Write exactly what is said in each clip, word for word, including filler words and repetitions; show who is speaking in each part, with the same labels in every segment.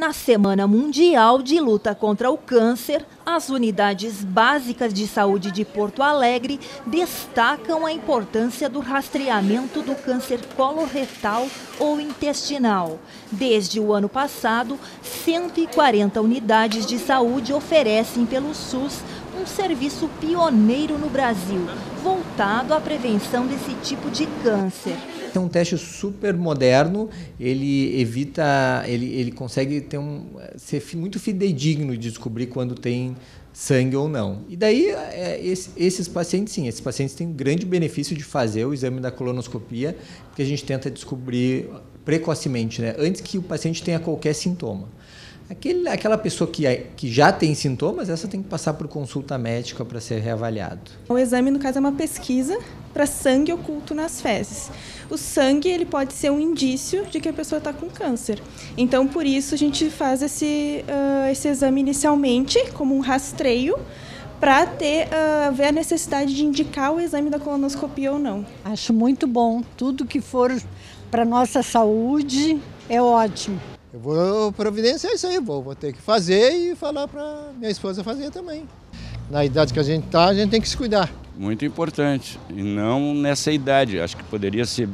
Speaker 1: Na Semana Mundial de Luta contra o Câncer, as unidades básicas de saúde de Porto Alegre destacam a importância do rastreamento do câncer coloretal ou intestinal. Desde o ano passado, cento e quarenta unidades de saúde oferecem pelo SUS um serviço pioneiro no Brasil, voltado à prevenção desse tipo de câncer.
Speaker 2: É um teste super moderno, ele evita, ele, ele consegue ter um, ser muito fidedigno de descobrir quando tem sangue ou não. E daí, é, esse, esses pacientes, sim, esses pacientes têm um grande benefício de fazer o exame da colonoscopia, porque a gente tenta descobrir precocemente, né, antes que o paciente tenha qualquer sintoma. Aquele, aquela pessoa que, que já tem sintomas, essa tem que passar por consulta médica para ser reavaliado.
Speaker 3: O exame, no caso, é uma pesquisa para sangue oculto nas fezes. O sangue ele pode ser um indício de que a pessoa está com câncer. Então, por isso, a gente faz esse, uh, esse exame inicialmente como um rastreio para ter, uh, ver a necessidade de indicar o exame da colonoscopia ou não.
Speaker 4: Acho muito bom. Tudo que for para a nossa saúde é ótimo.
Speaker 5: Eu vou providenciar isso aí, vou, vou ter que fazer e falar para minha esposa fazer também. Na idade que a gente está, a gente tem que se cuidar.
Speaker 6: Muito importante, e não nessa idade, acho que poderia ser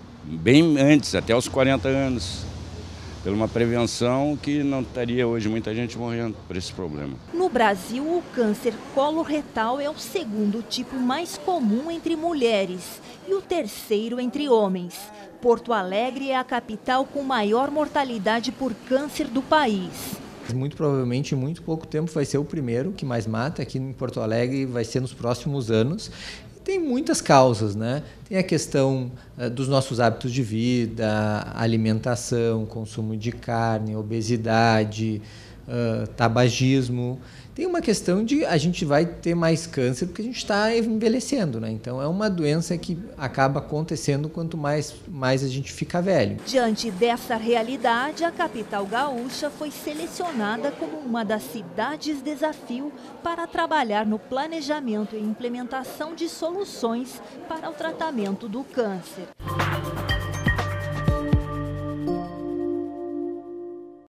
Speaker 6: bem antes, até os quarenta anos, pela uma prevenção que não estaria hoje muita gente morrendo por esse problema.
Speaker 1: No Brasil, o câncer coloretal é o segundo tipo mais comum entre mulheres e o terceiro entre homens. Porto Alegre é a capital com maior mortalidade por câncer do país.
Speaker 2: Muito provavelmente, em muito pouco tempo, vai ser o primeiro que mais mata aqui em Porto Alegre, vai ser nos próximos anos. E tem muitas causas, né? Tem a questão uh, dos nossos hábitos de vida, alimentação, consumo de carne, obesidade, uh, tabagismo. Tem uma questão de a gente vai ter mais câncer porque a gente está envelhecendo, né? Então é uma doença que acaba acontecendo quanto mais, mais a gente fica velho.
Speaker 1: Diante dessa realidade, a capital gaúcha foi selecionada como uma das cidades desafio para trabalhar no planejamento e implementação de soluções para o tratamento do câncer.